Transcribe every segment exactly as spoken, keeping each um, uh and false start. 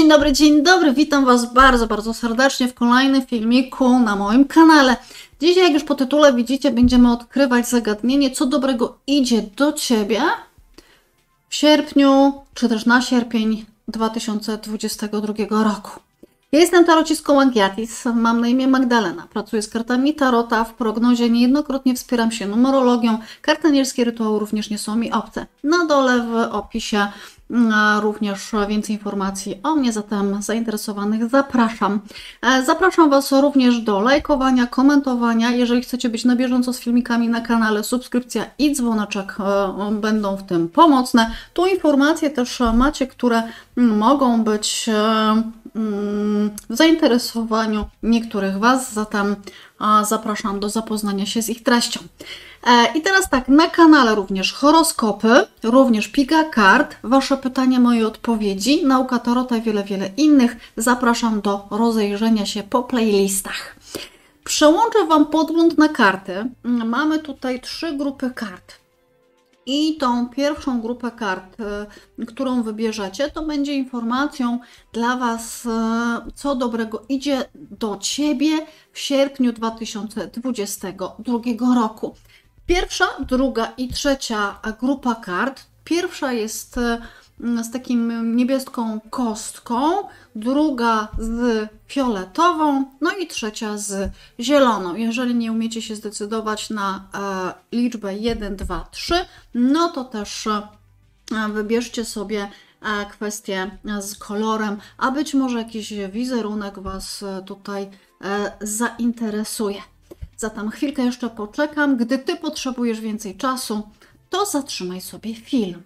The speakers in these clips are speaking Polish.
dzień dobry, dzień dobry, witam Was bardzo, bardzo serdecznie w kolejnym filmiku na moim kanale. Dzisiaj, jak już po tytule widzicie, będziemy odkrywać zagadnienie, co dobrego idzie do Ciebie w sierpniu, czy też na sierpień dwa tysiące dwudziestego drugiego roku. Ja jestem tarocistką Agiatis, mam na imię Magdalena, pracuję z kartami tarota, w prognozie niejednokrotnie wspieram się numerologią, karty anielskie rytuały również nie są mi obce. Na dole w opisie również więcej informacji o mnie, zatem zainteresowanych zapraszam. Zapraszam Was również do lajkowania, komentowania. Jeżeli chcecie być na bieżąco z filmikami na kanale, subskrypcja i dzwoneczek będą w tym pomocne. Tu informacje też macie, które mogą być w zainteresowaniu niektórych Was, zatem zapraszam do zapoznania się z ich treścią. I teraz tak, na kanale również horoskopy, również piga kart, Wasze pytania, moje odpowiedzi, nauka tarota i wiele, wiele innych. Zapraszam do rozejrzenia się po playlistach. Przełączę Wam podgląd na karty. Mamy tutaj trzy grupy kart. I tą pierwszą grupę kart, którą wybierzecie, to będzie informacją dla Was, co dobrego idzie do Ciebie w sierpniu dwa tysiące dwudziestego drugiego roku. Pierwsza, druga i trzecia grupa kart. Pierwsza jest z takim niebieską kostką, druga z fioletową, no i trzecia z zieloną. Jeżeli nie umiecie się zdecydować na e, liczbę jeden, dwa, trzy, no to też e, wybierzcie sobie e, kwestię z kolorem, a być może jakiś wizerunek Was tutaj e, zainteresuje. Zatem chwilkę jeszcze poczekam. Gdy Ty potrzebujesz więcej czasu, to zatrzymaj sobie film.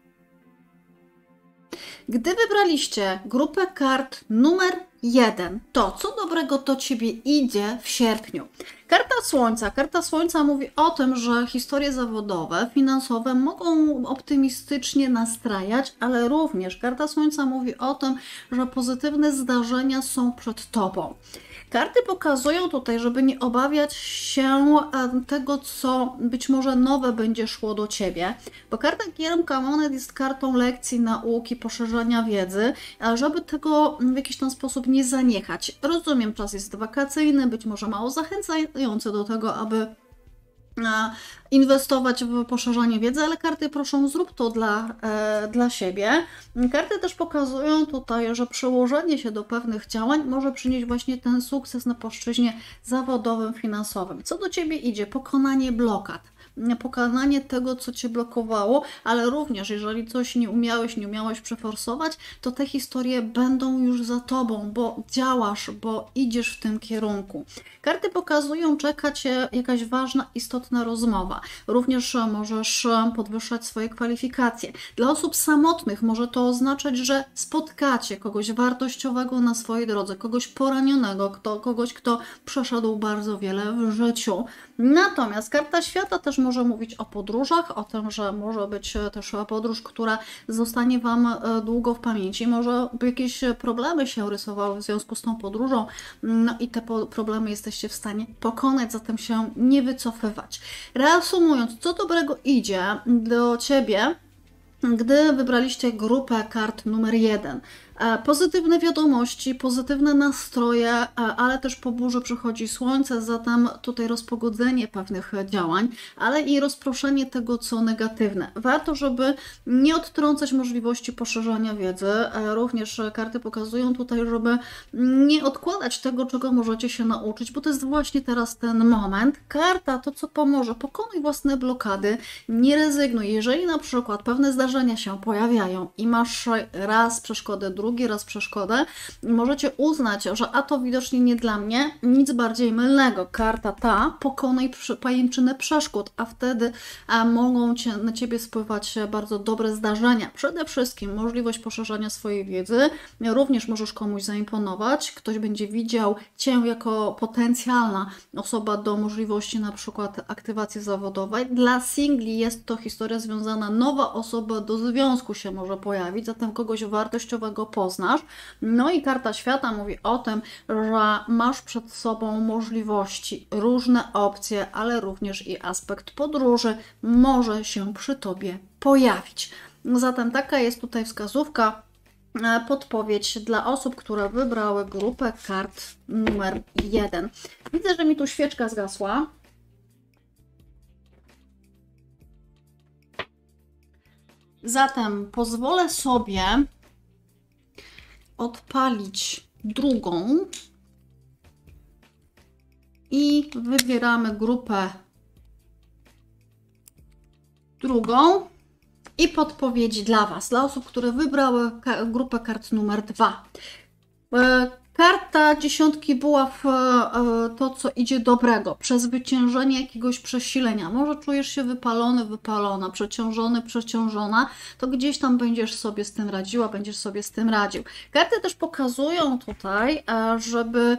Gdy wybraliście grupę kart numer jeden, to co dobrego do Ciebie idzie w sierpniu? Karta Słońca. Karta Słońca mówi o tym, że historie zawodowe, finansowe mogą optymistycznie nastrajać, ale również karta Słońca mówi o tym, że pozytywne zdarzenia są przed Tobą. Karty pokazują tutaj, żeby nie obawiać się tego, co być może nowe będzie szło do Ciebie, bo karta Giermka Monet jest kartą lekcji, nauki, poszerzania wiedzy, żeby tego w jakiś tam sposób nie zaniechać. Rozumiem, czas jest wakacyjny, być może mało zachęcający do tego, aby inwestować w poszerzanie wiedzy, ale karty proszą, zrób to dla, e, dla siebie. Karty też pokazują tutaj, że przełożenie się do pewnych działań może przynieść właśnie ten sukces na płaszczyźnie zawodowym, finansowym. Co do Ciebie idzie? Pokonanie blokad. Pokonanie tego, co Cię blokowało, ale również jeżeli coś nie umiałeś, nie umiałeś przeforsować, to te historie będą już za Tobą, bo działasz, bo idziesz w tym kierunku. Karty pokazują, czeka Cię jakaś ważna, istotna rozmowa. Również możesz podwyższać swoje kwalifikacje. Dla osób samotnych może to oznaczać, że spotkacie kogoś wartościowego na swojej drodze, kogoś poranionego, kto, kogoś, kto przeszedł bardzo wiele w życiu. Natomiast karta świata też może mówić o podróżach, o tym, że może być też podróż, która zostanie Wam długo w pamięci. Może jakieś problemy się rysowały w związku z tą podróżą, no i te problemy jesteście w stanie pokonać, zatem się nie wycofywać. Reasumując, co dobrego idzie do Ciebie, gdy wybraliście grupę kart numer jeden. Pozytywne wiadomości, pozytywne nastroje, ale też po burzy przychodzi słońce, zatem tutaj rozpogodzenie pewnych działań, ale i rozproszenie tego, co negatywne. Warto, żeby nie odtrącać możliwości poszerzania wiedzy. Również karty pokazują tutaj, żeby nie odkładać tego, czego możecie się nauczyć, bo to jest właśnie teraz ten moment. Karta to, co pomoże, pokonuj własne blokady, nie rezygnuj. Jeżeli na przykład pewne zdarzenia się pojawiają i masz raz przeszkodę, drugi raz przeszkodę, możecie uznać, że a to widocznie nie dla mnie, nic bardziej mylnego. Karta ta pokonaj pajęczynę przeszkód, a wtedy a mogą cię, na Ciebie spływać bardzo dobre zdarzenia. Przede wszystkim możliwość poszerzania swojej wiedzy, również możesz komuś zaimponować, ktoś będzie widział Cię jako potencjalna osoba do możliwości na przykład aktywacji zawodowej. Dla singli jest to historia związana, nowa osoba do związku się może pojawić, zatem kogoś wartościowego poznasz. No i karta świata mówi o tym, że masz przed sobą możliwości, różne opcje, ale również i aspekt podróży może się przy Tobie pojawić. Zatem taka jest tutaj wskazówka podpowiedź dla osób, które wybrały grupę kart numer jeden. Widzę, że mi tu świeczka zgasła. Zatem pozwolę sobie odpalić drugą i wybieramy grupę drugą i podpowiedzi dla Was, dla osób, które wybrały grupę kart numer dwa. Karta dziesiątki buław to, co idzie dobrego, przezwyciężenie jakiegoś przesilenia. Może czujesz się wypalony, wypalona, przeciążony, przeciążona, to gdzieś tam będziesz sobie z tym radziła, będziesz sobie z tym radził. Karty też pokazują tutaj, żeby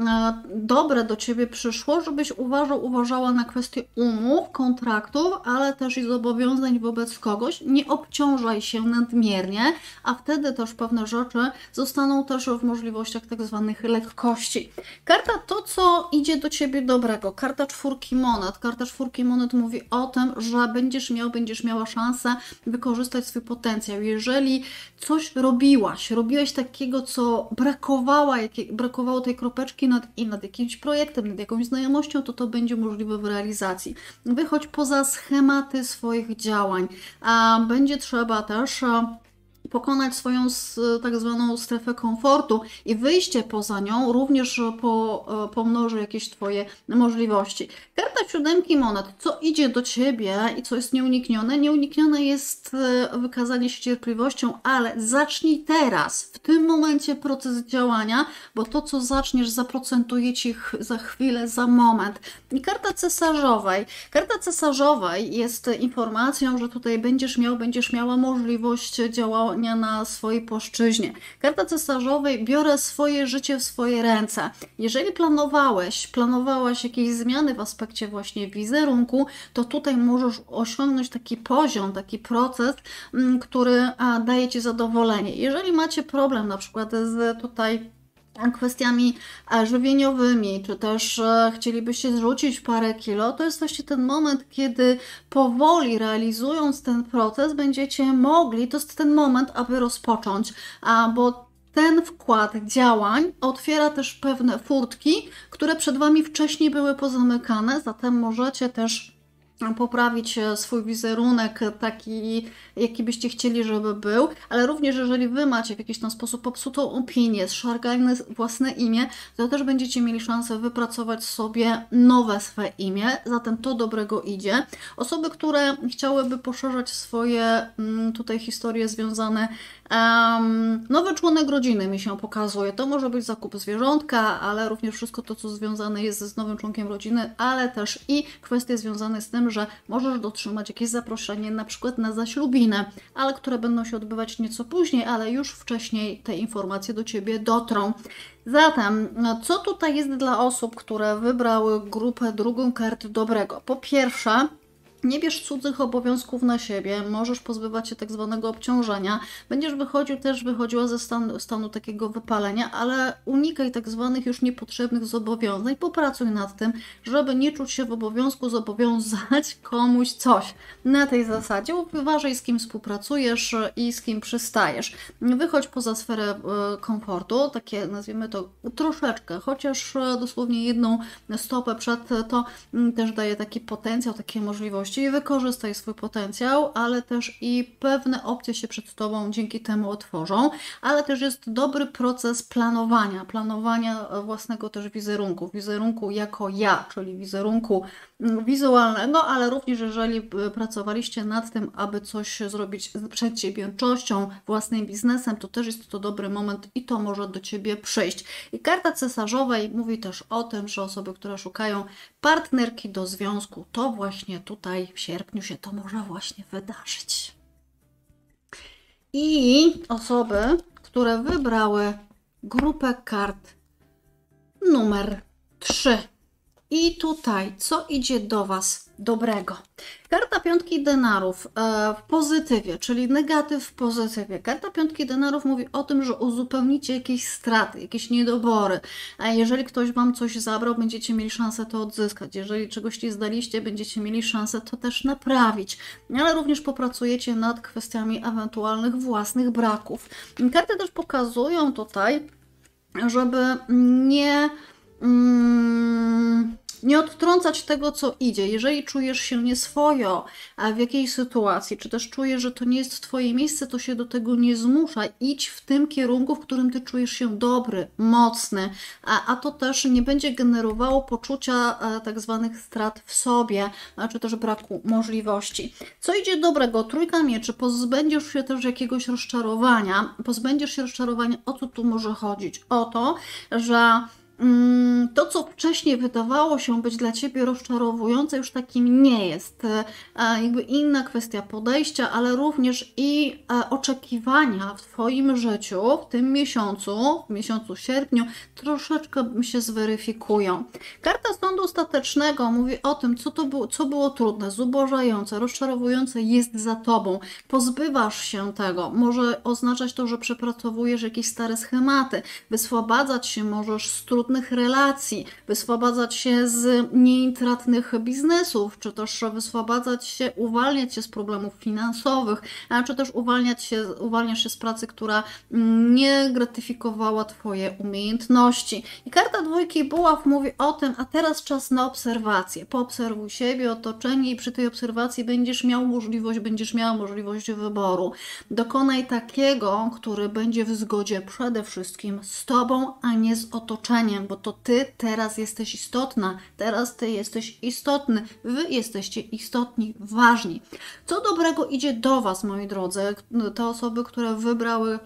dobre do Ciebie przyszło, żebyś uważał, uważała na kwestie umów, kontraktów, ale też i zobowiązań wobec kogoś. Nie obciążaj się nadmiernie, a wtedy też pewne rzeczy zostaną też w możliwościach tak zwanych lekkości. Karta to, co idzie do Ciebie dobrego. Karta czwórki monet. Karta czwórki monet mówi o tym, że będziesz miał, będziesz miała szansę wykorzystać swój potencjał. Jeżeli coś robiłaś, robiłeś takiego, co brakowało, jakie, brakowało tej kropeczki nad i nad jakimś projektem, nad jakąś znajomością, to to będzie możliwe w realizacji. Wychodź poza schematy swoich działań. A będzie trzeba też pokonać swoją tak zwaną strefę komfortu i wyjście poza nią również po, pomnoży jakieś Twoje możliwości. Karta siódemki monet. Co idzie do Ciebie i co jest nieuniknione? Nieuniknione jest wykazanie się cierpliwością, ale zacznij teraz, w tym momencie proces działania, bo to, co zaczniesz, zaprocentuje Ci za chwilę, za moment. I karta cesarzowej. Karta cesarzowej jest informacją, że tutaj będziesz miał, będziesz miała możliwość działania na swojej płaszczyźnie. Karta cesarzowej, biorę swoje życie w swoje ręce. Jeżeli planowałeś, planowałaś jakieś zmiany w aspekcie właśnie wizerunku, to tutaj możesz osiągnąć taki poziom, taki proces, który daje Ci zadowolenie. Jeżeli macie problem na przykład z tutaj kwestiami żywieniowymi, czy też chcielibyście zrzucić parę kilo, to jest właśnie ten moment, kiedy powoli realizując ten proces będziecie mogli, to jest ten moment, aby rozpocząć, a bo ten wkład działań otwiera też pewne furtki, które przed Wami wcześniej były pozamykane, zatem możecie też poprawić swój wizerunek taki, jaki byście chcieli, żeby był, ale również jeżeli Wy macie w jakiś tam sposób popsutą opinię, zszargane własne imię, to też będziecie mieli szansę wypracować sobie nowe swe imię, zatem to dobrego idzie. Osoby, które chciałyby poszerzać swoje tutaj historie związane, um, nowy członek rodziny mi się pokazuje, to może być zakup zwierzątka, ale również wszystko to, co związane jest z nowym członkiem rodziny, ale też i kwestie związane z tym, że możesz dotrzymać jakieś zaproszenie na przykład na zaślubinę, ale które będą się odbywać nieco później, ale już wcześniej te informacje do Ciebie dotrą. Zatem, co tutaj jest dla osób, które wybrały grupę drugą kart dobrego? Po pierwsze, nie bierz cudzych obowiązków na siebie, możesz pozbywać się tak zwanego obciążenia, będziesz wychodził też, wychodziła ze stanu, stanu takiego wypalenia, ale unikaj tak zwanych już niepotrzebnych zobowiązań, popracuj nad tym, żeby nie czuć się w obowiązku zobowiązać komuś coś. Na tej zasadzie uważaj, z kim współpracujesz i z kim przystajesz. Wychodź poza sferę komfortu, takie nazwijmy to troszeczkę, chociaż dosłownie jedną stopę przed to też daje taki potencjał, takie możliwości. I wykorzystaj swój potencjał, ale też i pewne opcje się przed Tobą dzięki temu otworzą, ale też jest dobry proces planowania, planowania własnego też wizerunku, wizerunku jako ja, czyli wizerunku wizualnego, ale również jeżeli pracowaliście nad tym, aby coś zrobić z przedsiębiorczością, własnym biznesem, to też jest to dobry moment i to może do Ciebie przyjść. I karta cesarzowej mówi też o tym, że osoby, które szukają partnerki do związku, to właśnie tutaj w sierpniu się to może właśnie wydarzyć. I osoby, które wybrały grupę kart numer trzy. I tutaj, co idzie do Was dobrego? Karta piątki denarów e, w pozytywie, czyli negatyw w pozytywie. Karta piątki denarów mówi o tym, że uzupełnicie jakieś straty, jakieś niedobory. A jeżeli ktoś Wam coś zabrał, będziecie mieli szansę to odzyskać. Jeżeli czegoś nie zdaliście, będziecie mieli szansę to też naprawić. Ale również popracujecie nad kwestiami ewentualnych własnych braków. Karty też pokazują tutaj, żeby nie... Mm, nie odtrącać tego, co idzie. Jeżeli czujesz się nieswojo w jakiejś sytuacji, czy też czujesz, że to nie jest Twoje miejsce, to się do tego nie zmuszaj. Idź w tym kierunku, w którym Ty czujesz się dobry, mocny, a, a to też nie będzie generowało poczucia a, tak zwanych strat w sobie, a, czy też braku możliwości. Co idzie dobrego? Trójka mieczy. Pozbędziesz się też jakiegoś rozczarowania. Pozbędziesz się rozczarowania. O co tu może chodzić? O to, że to, co wcześniej wydawało się być dla Ciebie rozczarowujące, już takim nie jest. Jakby inna kwestia podejścia, ale również i oczekiwania w Twoim życiu w tym miesiącu, w miesiącu sierpniu, troszeczkę się zweryfikują. Karta sądu ostatecznego mówi o tym, co to było, co było trudne, zubożające, rozczarowujące jest za Tobą. Pozbywasz się tego. Może oznaczać to, że przepracowujesz jakieś stare schematy, wyswobadzać się możesz z trudnych relacji, wyswobadzać się z nieintratnych biznesów, czy też wyswobadzać się, uwalniać się z problemów finansowych, czy też uwalniać się, uwalniasz się z pracy, która nie gratyfikowała Twoje umiejętności. I karta dwójki buław mówi o tym, a teraz czas na obserwację. Poobserwuj siebie, otoczenie i przy tej obserwacji będziesz miał możliwość, będziesz miała możliwość wyboru. Dokonaj takiego, który będzie w zgodzie przede wszystkim z Tobą, a nie z otoczeniem, bo to Ty teraz jesteś istotna, teraz Ty jesteś istotny, Wy jesteście istotni, ważni. Co dobrego idzie do Was, moi drodzy, te osoby, które wybrały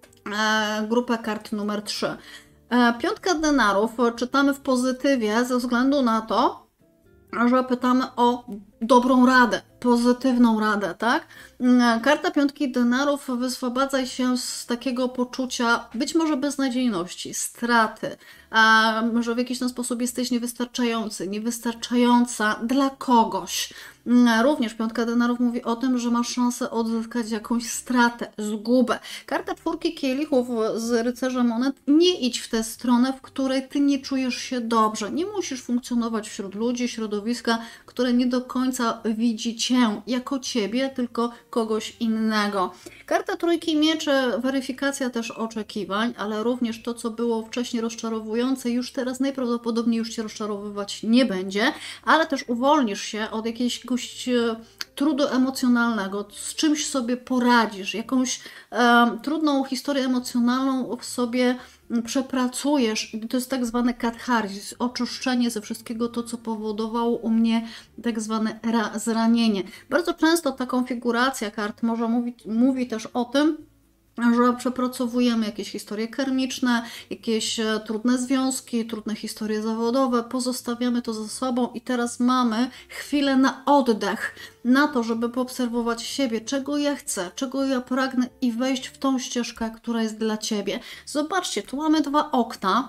e, grupę kart numer trzy. E, piątka denarów czytamy w pozytywie ze względu na to, że pytamy o dobrą radę, pozytywną radę, tak? Karta piątki denarów wyswobadza się z takiego poczucia być może beznadziejności, straty, a że w jakiś ten sposób jesteś niewystarczający, niewystarczająca dla kogoś. Również piątka denarów mówi o tym, że masz szansę odzyskać jakąś stratę, zgubę. Karta czwórki kielichów z rycerzem monet, nie idź w tę stronę, w której ty nie czujesz się dobrze. Nie musisz funkcjonować wśród ludzi, środowiska, które nie do końca widzi cię jako ciebie, tylko kogoś innego. Karta trójki mieczy, weryfikacja też oczekiwań, ale również to, co było wcześniej rozczarowujące, już teraz najprawdopodobniej już cię rozczarowywać nie będzie, ale też uwolnisz się od jakiegoś trudu emocjonalnego, z czymś sobie poradzisz, jakąś e, trudną historię emocjonalną w sobie przepracujesz. To jest tak zwany katharzis, oczyszczenie ze wszystkiego to, co powodowało u mnie tak zwane zranienie. Bardzo często ta konfiguracja kart może mówić, mówi też o tym, że przepracowujemy jakieś historie karmiczne, jakieś trudne związki, trudne historie zawodowe, pozostawiamy to za sobą i teraz mamy chwilę na oddech, na to, żeby poobserwować siebie, czego ja chcę, czego ja pragnę i wejść w tą ścieżkę, która jest dla Ciebie. Zobaczcie, tu mamy dwa okna,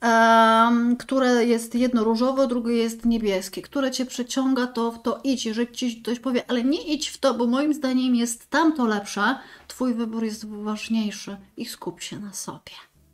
Um, które jest jedno różowe, drugie jest niebieskie, które Cię przyciąga, to w to idź. Jeżeli Ci ktoś powie, ale nie idź w to, bo moim zdaniem jest tamto lepsze, Twój wybór jest ważniejszy i skup się na sobie.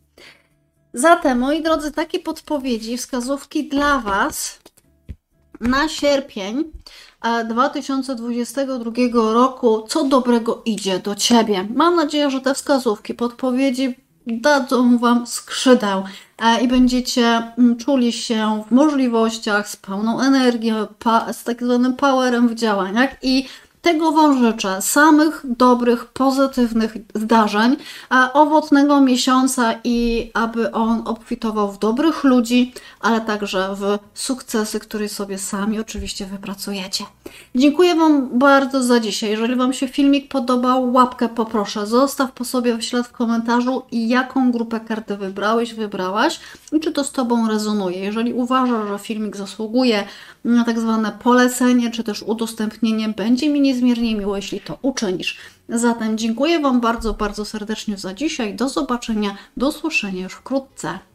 Zatem, moi drodzy, takie podpowiedzi, wskazówki dla Was na sierpień dwa tysiące dwudziestego drugiego roku, co dobrego idzie do Ciebie. Mam nadzieję, że te wskazówki, podpowiedzi dadzą Wam skrzydeł i będziecie czuli się w możliwościach z pełną energią, z tak zwanym powerem w działaniach i tego Wam życzę, samych dobrych, pozytywnych zdarzeń, owocnego miesiąca i aby on obfitował w dobrych ludzi, ale także w sukcesy, które sobie sami oczywiście wypracujecie. Dziękuję Wam bardzo za dzisiaj. Jeżeli Wam się filmik podobał, łapkę poproszę. Zostaw po sobie w ślad w komentarzu, jaką grupę karty wybrałeś, wybrałaś i czy to z Tobą rezonuje. Jeżeli uważasz, że filmik zasługuje na tak zwane polecenie, czy też udostępnienie, będzie mi niezmiernie miło, jeśli to uczynisz. Zatem dziękuję Wam bardzo, bardzo serdecznie za dzisiaj. Do zobaczenia, do usłyszenia już wkrótce.